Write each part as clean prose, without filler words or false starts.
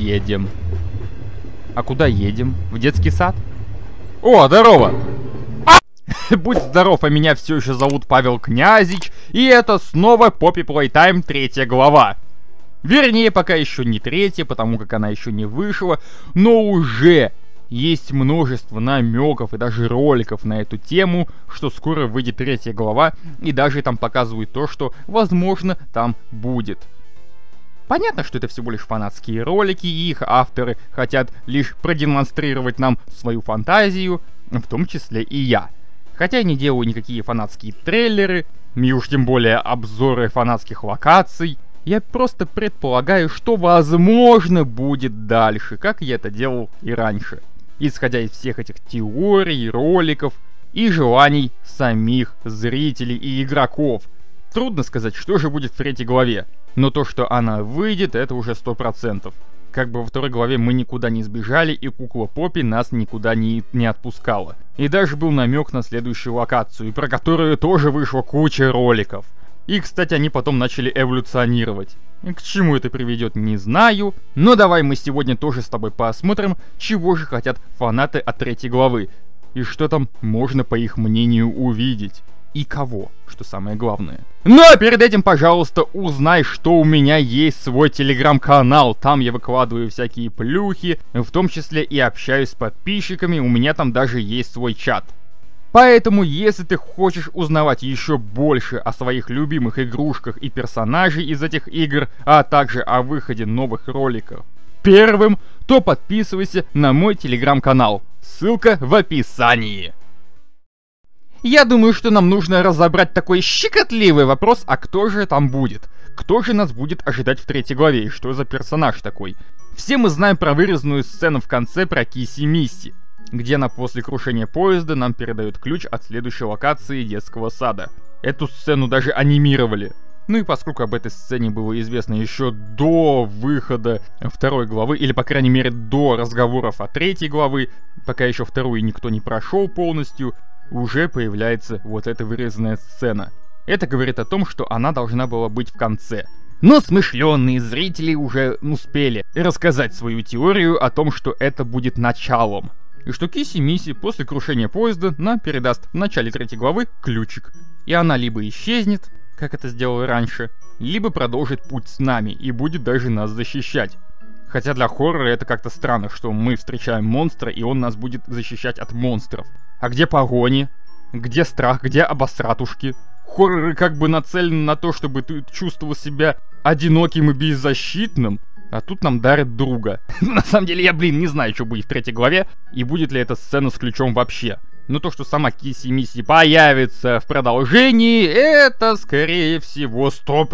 едем. А куда едем? В детский сад? О, здорово! Будь здоров, а меня все еще зовут Павел Князич, и это снова Poppy Playtime 3 глава. Вернее, пока еще не 3, потому как она еще не вышла, но уже есть множество намеков и даже роликов на эту тему, что скоро выйдет 3 глава, и даже там показывают то, что, возможно, там будет. Понятно, что это всего лишь фанатские ролики, и их авторы хотят лишь продемонстрировать нам свою фантазию, в том числе и я. Хотя я не делаю никакие фанатские трейлеры, и уж тем более обзоры фанатских локаций. Я просто предполагаю, что возможно будет дальше, как я это делал и раньше. Исходя из всех этих теорий, роликов и желаний самих зрителей и игроков. Трудно сказать, что же будет в 3 главе, но то, что она выйдет, это уже 100%. Как бы во 2 главе мы никуда не сбежали, и кукла Поппи нас никуда не отпускала. И даже был намек на следующую локацию, про которую тоже вышла куча роликов. И, кстати, они потом начали эволюционировать. И к чему это приведет, не знаю. Но давай мы сегодня тоже с тобой посмотрим, чего же хотят фанаты от 3 главы. И что там можно, по их мнению, увидеть. И кого, что самое главное. Ну а перед этим, пожалуйста, узнай, что у меня есть свой телеграм-канал. Там я выкладываю всякие плюхи, в том числе и общаюсь с подписчиками. У меня там даже есть свой чат. Поэтому, если ты хочешь узнавать еще больше о своих любимых игрушках и персонажей из этих игр, а также о выходе новых роликов первым, то подписывайся на мой телеграм-канал. Ссылка в описании. Я думаю, что нам нужно разобрать такой щекотливый вопрос, а кто же там будет? Кто же нас будет ожидать в 3 главе и что за персонаж такой? Все мы знаем про вырезанную сцену в конце про Кисси Мисси, где она после крушения поезда нам передает ключ от следующей локации детского сада. Эту сцену даже анимировали. Ну и поскольку об этой сцене было известно еще до выхода 2 главы, или по крайней мере до разговоров о 3 главы, пока еще 2 никто не прошел полностью, уже появляется вот эта вырезанная сцена. Это говорит о том, что она должна была быть в конце. Но смышленные зрители уже успели рассказать свою теорию о том, что это будет началом. И что Кисси Мисси после крушения поезда нам передаст в начале 3 главы ключик. И она либо исчезнет, как это сделала раньше, либо продолжит путь с нами и будет даже нас защищать. Хотя для хоррора это как-то странно, что мы встречаем монстра, и он нас будет защищать от монстров. А где погони? Где страх? Где обосратушки? Хорроры как бы нацелены на то, чтобы ты чувствовал себя одиноким и беззащитным, а тут нам дарят друга. На самом деле я, не знаю, что будет в 3 главе, и будет ли эта сцена с ключом вообще. Но то, что сама Кисси Мисси появится в продолжении, это, скорее всего,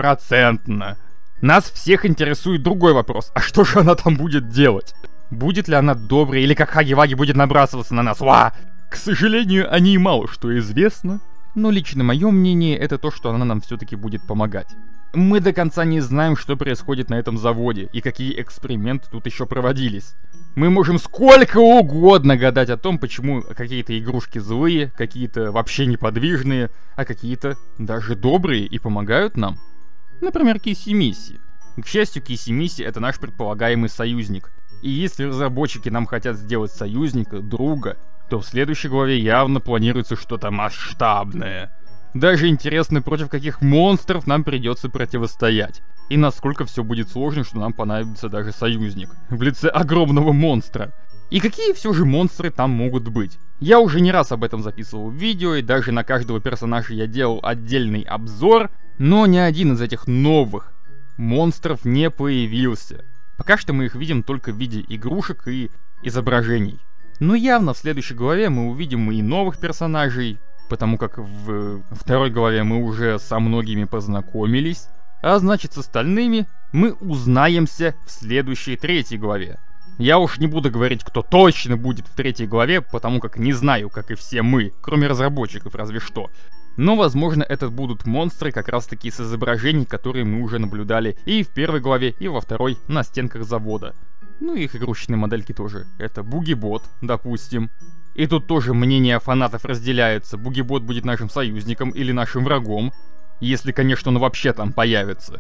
100%. Нас всех интересует другой вопрос. А что же она там будет делать? Будет ли она доброй, или как Хаги-Ваги будет набрасываться на нас? Ва! К сожалению, о ней мало что известно. Но лично мое мнение, это то, что она нам все-таки будет помогать. Мы до конца не знаем, что происходит на этом заводе, и какие эксперименты тут еще проводились. Мы можем сколько угодно гадать о том, почему какие-то игрушки злые, какие-то вообще неподвижные, а какие-то даже добрые и помогают нам. Например, Кисси Мисси. К счастью, Кисси Мисси — это наш предполагаемый союзник. И если разработчики нам хотят сделать союзника, друга, то в следующей главе явно планируется что-то масштабное. Даже интересно, против каких монстров нам придется противостоять. И насколько все будет сложно, что нам понадобится даже союзник. В лице огромного монстра. И какие все же монстры там могут быть? Я уже не раз об этом записывал видео, и даже на каждого персонажа я делал отдельный обзор, но ни один из этих новых монстров не появился. Пока что мы их видим только в виде игрушек и изображений. Но явно в следующей главе мы увидим и новых персонажей, потому как в 2 главе мы уже со многими познакомились, а значит с остальными мы узнаемся в следующей 3 главе. Я уж не буду говорить, кто точно будет в 3 главе, потому как не знаю, как и все мы, кроме разработчиков разве что. Но, возможно, это будут монстры как раз таки с изображений, которые мы уже наблюдали и в 1 главе, и во 2 на стенках завода. Ну и их игрушечные модельки тоже. Это Бугибот, допустим. И тут тоже мнения фанатов разделяются. Бугибот будет нашим союзником или нашим врагом. Если, конечно, он вообще там появится.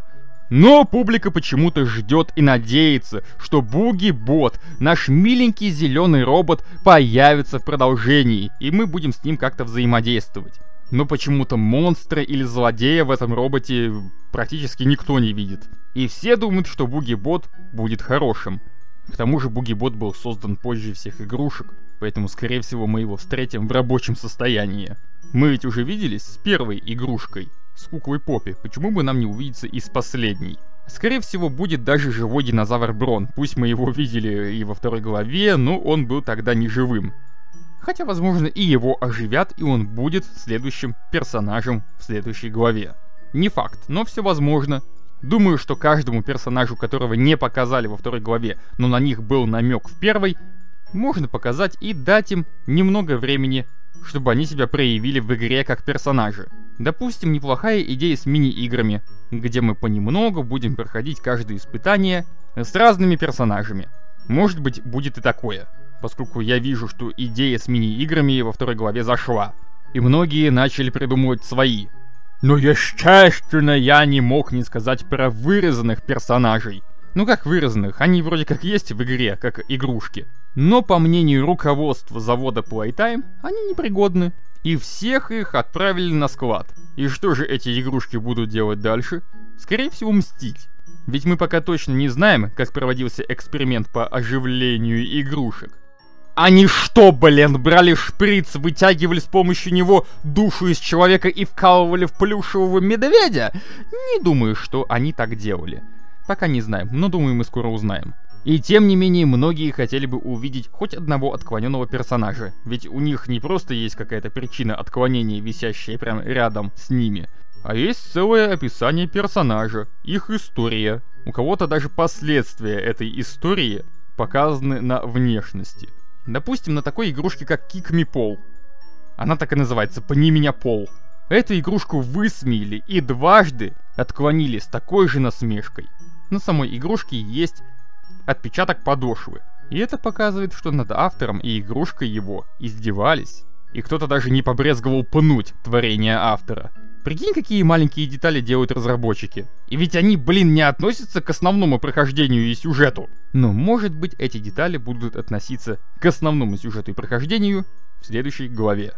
Но публика почему-то ждет и надеется, что Буги-бот, наш миленький зеленый робот, появится в продолжении, и мы будем с ним как-то взаимодействовать. Но почему-то монстра или злодея в этом роботе практически никто не видит. И все думают, что Буги-бот будет хорошим. К тому же Буги-бот был создан позже всех игрушек, поэтому, скорее всего, мы его встретим в рабочем состоянии. Мы ведь уже виделись с первой игрушкой, с куклой Поппи, почему бы нам не увидеться и с последней? Скорее всего, будет даже живой динозавр Брон, пусть мы его видели и во второй главе, но он был тогда не живым. Хотя, возможно, и его оживят, и он будет следующим персонажем в следующей главе. Не факт, но все возможно. Думаю, что каждому персонажу, которого не показали во второй главе, но на них был намек в первой, можно показать и дать им немного времени, чтобы они себя проявили в игре как персонажи. Допустим, неплохая идея с мини-играми, где мы понемногу будем проходить каждое испытание с разными персонажами. Может быть, будет и такое, поскольку я вижу, что идея с мини-играми во второй главе зашла, и многие начали придумывать свои. Но, естественно, я не мог не сказать про вырезанных персонажей. Ну как вырезанных, они вроде как есть в игре, как игрушки. Но по мнению руководства завода Playtime, они непригодны. И всех их отправили на склад. И что же эти игрушки будут делать дальше? Скорее всего, мстить. Ведь мы пока точно не знаем, как проводился эксперимент по оживлению игрушек. Они что, блин, брали шприц, вытягивали с помощью него душу из человека и вкалывали в плюшевого медведя? Не думаю, что они так делали. Пока не знаем, но думаю, мы скоро узнаем. И тем не менее, многие хотели бы увидеть хоть одного отклоненного персонажа, ведь у них не просто есть какая-то причина отклонения, висящая прямо рядом с ними, а есть целое описание персонажа, их история. У кого-то даже последствия этой истории показаны на внешности. Допустим, на такой игрушке, как Kick Me Paul. Она так и называется, «Пни меня, Пол». Эту игрушку высмеяли и дважды отклонили с такой же насмешкой. На самой игрушке есть отпечаток подошвы. И это показывает, что над автором и игрушкой его издевались. И кто-то даже не побрезговал пнуть творение автора. Прикинь, какие маленькие детали делают разработчики. И ведь они, блин, не относятся к основному прохождению и сюжету. Но, может быть, эти детали будут относиться к основному сюжету и прохождению в следующей главе.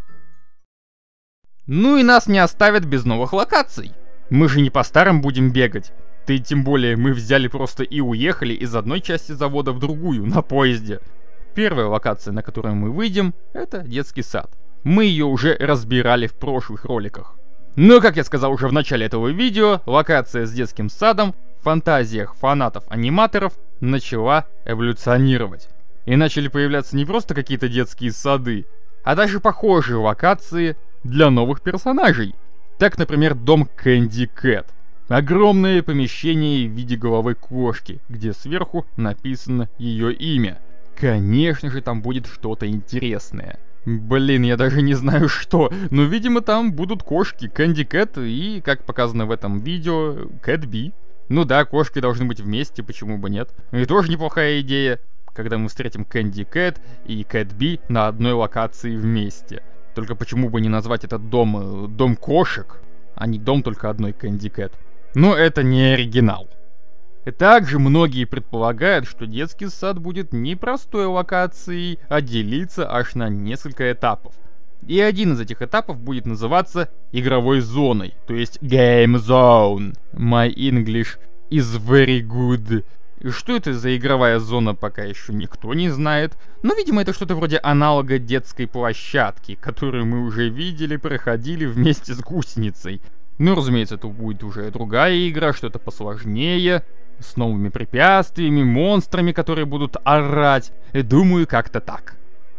Ну и нас не оставят без новых локаций. Мы же не по старым будем бегать. Да и тем более мы взяли просто и уехали из одной части завода в другую, на поезде. Первая локация, на которую мы выйдем, это детский сад. Мы ее уже разбирали в прошлых роликах. Но, как я сказал уже в начале этого видео, локация с детским садом в фантазиях фанатов-аниматоров начала эволюционировать. И начали появляться не просто какие-то детские сады, а даже похожие локации для новых персонажей. Так, например, дом Кэнди Кэт. Огромное помещение в виде головы кошки, где сверху написано ее имя. Конечно же, там будет что-то интересное. Блин, я даже не знаю что, но, видимо, там будут кошки, Кэнди Кэт и, как показано в этом видео, Кэт Би. Ну да, кошки должны быть вместе, почему бы нет. И тоже неплохая идея, когда мы встретим Кэнди Кэт и Кэт Би на одной локации вместе. Только почему бы не назвать этот дом «Дом кошек», а не дом только одной Кэнди Кэт. Но это не оригинал. И также многие предполагают, что детский сад будет не простой локацией, а делиться аж на несколько этапов. И один из этих этапов будет называться игровой зоной, то есть Game Zone. My English is very good. И что это за игровая зона, пока еще никто не знает. Но, видимо, это что-то вроде аналога детской площадки, которую мы уже видели, проходили вместе с гусеницей. Ну, разумеется, это будет уже другая игра, что-то посложнее, с новыми препятствиями, монстрами, которые будут орать. Думаю, как-то так.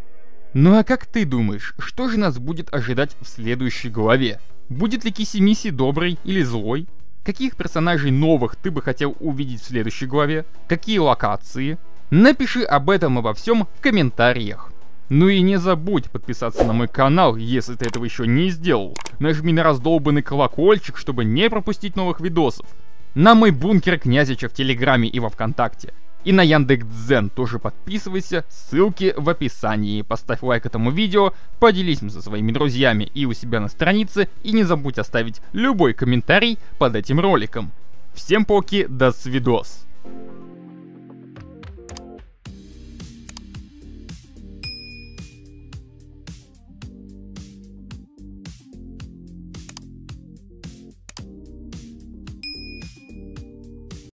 Ну а как ты думаешь, что же нас будет ожидать в следующей главе? Будет ли Кисимиси добрый или злой? Каких персонажей новых ты бы хотел увидеть в следующей главе? Какие локации? Напиши об этом обо всем в комментариях. Ну и не забудь подписаться на мой канал, если ты этого еще не сделал. Нажми на раздолбанный колокольчик, чтобы не пропустить новых видосов. На мой бункер Князича в Телеграме и во Вконтакте. И на Яндекс.Дзен тоже подписывайся, ссылки в описании. Поставь лайк этому видео, поделись им со своими друзьями и у себя на странице. И не забудь оставить любой комментарий под этим роликом. Всем поки, до свидос.